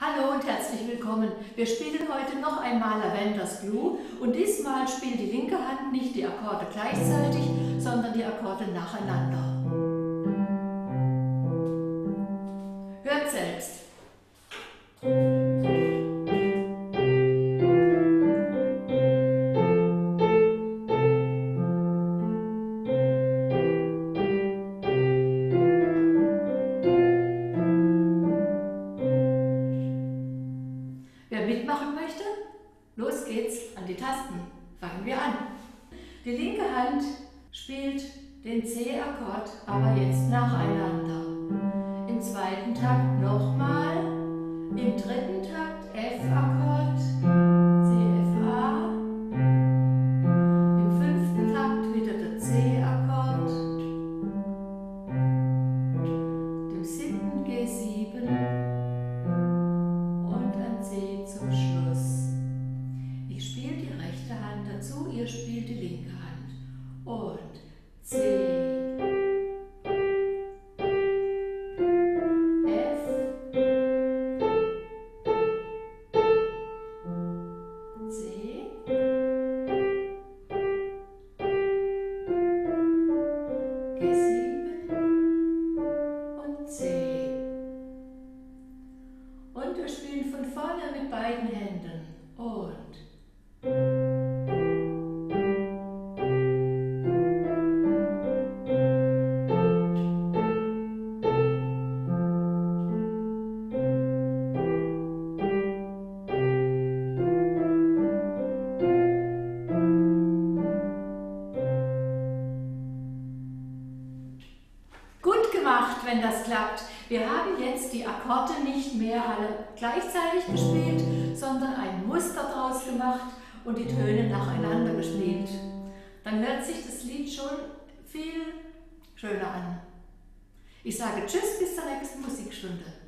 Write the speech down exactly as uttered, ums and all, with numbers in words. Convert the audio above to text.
Hallo und herzlich willkommen. Wir spielen heute noch einmal Lavender's Glue und diesmal spielt die linke Hand nicht die Akkorde gleichzeitig, sondern die Akkorde nacheinander. Hört selbst. Wer mitmachen möchte, los geht's an die Tasten. Fangen wir an. Die linke Hand spielt den C-Akkord, aber jetzt nacheinander. Im zweiten Takt nochmal, im dritten Takt F-Akkord, C F A, im fünften Takt wieder der C-Akkord, dem siebten G sieben und ein C zum Schluss. Ich spiele die rechte Hand dazu, ihr spielt die linke Hand. Und C, und wir spielen von vorne mit beiden Händen und gut gemacht, wenn das klappt. Wir haben jetzt die Akkorde nicht mehr alle gleichzeitig gespielt, sondern ein Muster draus gemacht und die Töne nacheinander gespielt. Dann hört sich das Lied schon viel schöner an. Ich sage Tschüss, bis zur nächsten Musikstunde.